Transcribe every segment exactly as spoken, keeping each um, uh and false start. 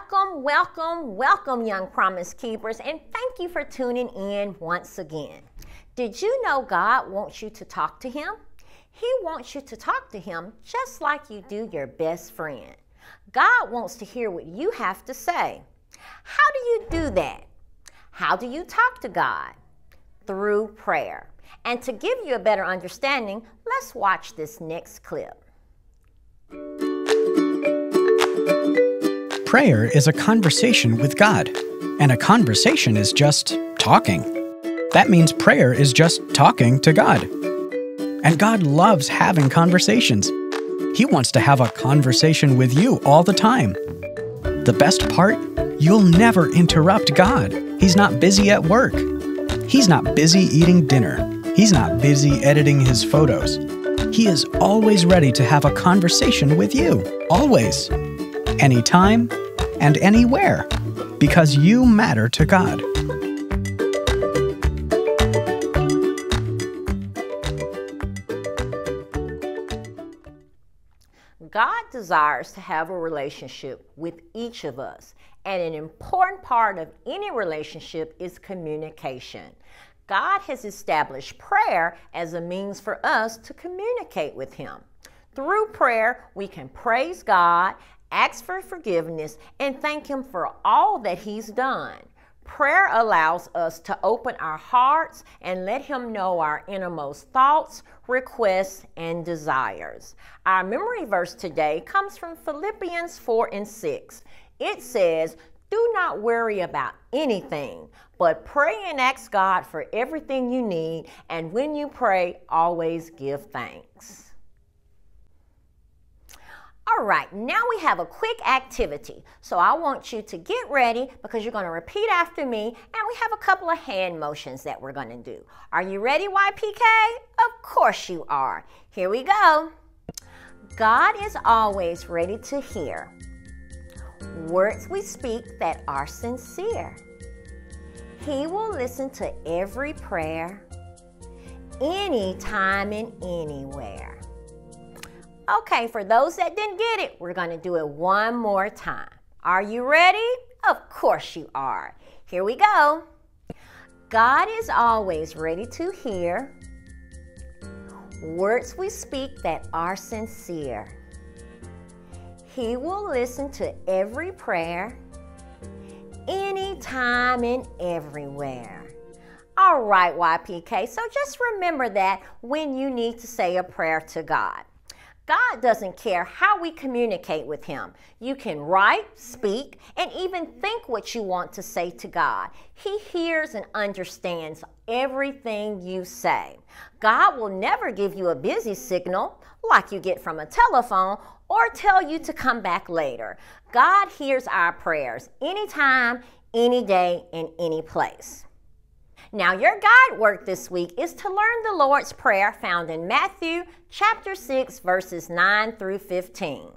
Welcome, welcome, welcome, young Promise Keepers, and thank you for tuning in once again. Did you know God wants you to talk to Him? He wants you to talk to Him just like you do your best friend. God wants to hear what you have to say. How do you do that? How do you talk to God? Through prayer. And to give you a better understanding, let's watch this next clip. Prayer is a conversation with God, and a conversation is just talking. That means prayer is just talking to God. And God loves having conversations. He wants to have a conversation with you all the time. The best part? You'll never interrupt God. He's not busy at work. He's not busy eating dinner. He's not busy editing his photos. He is always ready to have a conversation with you. Always. Anytime and anywhere. Because you matter to God. God desires to have a relationship with each of us, and an important part of any relationship is communication. God has established prayer as a means for us to communicate with Him. Through prayer, we can praise God, ask for forgiveness, and thank Him for all that He's done. Prayer allows us to open our hearts and let Him know our innermost thoughts, requests, and desires. Our memory verse today comes from Philippians four and six. It says, "Do not worry about anything, but pray and ask God for everything you need, and when you pray, always give thanks." All right, now we have a quick activity. So I want you to get ready because you're going to repeat after me, and we have a couple of hand motions that we're going to do. Are you ready, Y P K? Of course you are. Here we go. God is always ready to hear words we speak that are sincere. He will listen to every prayer, anytime and anywhere. Okay, for those that didn't get it, we're going to do it one more time. Are you ready? Of course you are. Here we go. God is always ready to hear words we speak that are sincere. He will listen to every prayer, anytime and everywhere. All right, Y P K, so just remember that when you need to say a prayer to God. God doesn't care how we communicate with Him. You can write, speak, and even think what you want to say to God. He hears and understands everything you say. God will never give you a busy signal like you get from a telephone or tell you to come back later. God hears our prayers anytime, any day, and any place. Now, your guide work this week is to learn the Lord's Prayer found in Matthew chapter six, verses nine through fifteen.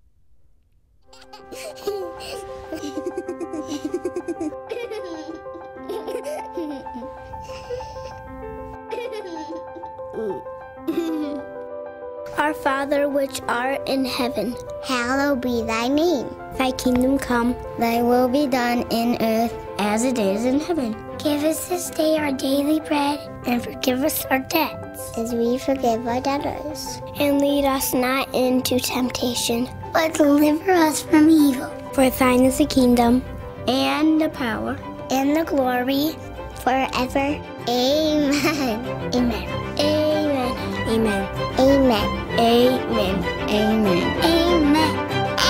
Our Father which art in heaven, hallowed be thy name. Thy kingdom come, thy will be done in earth as it is in heaven. Give us this day our daily bread, and forgive us our debts, as we forgive our debtors. And lead us not into temptation, but deliver us from evil. For thine is the kingdom, and the power, and the glory, forever. Amen. Amen. Amen. Amen. Amen. Amen. Amen. Amen.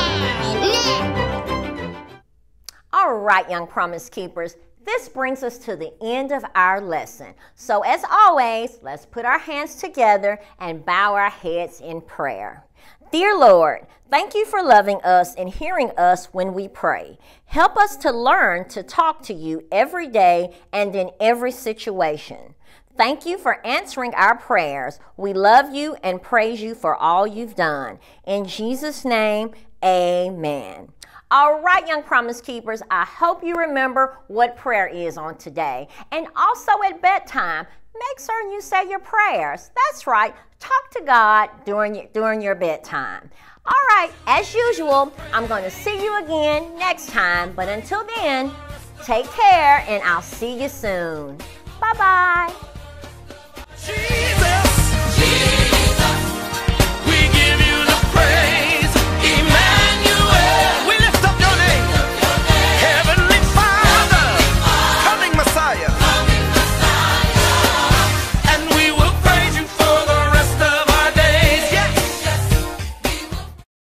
Amen. All right, young Promise Keepers. This brings us to the end of our lesson. So as always, let's put our hands together and bow our heads in prayer. Dear Lord, thank you for loving us and hearing us when we pray. Help us to learn to talk to you every day and in every situation. Thank you for answering our prayers. We love you and praise you for all you've done. In Jesus' name, amen. All right, young Promise Keepers, I hope you remember what prayer is on today. And also at bedtime, make certain you say your prayers. That's right. Talk to God during, during your bedtime. All right, as usual, I'm going to see you again next time. But until then, take care and I'll see you soon. Bye-bye.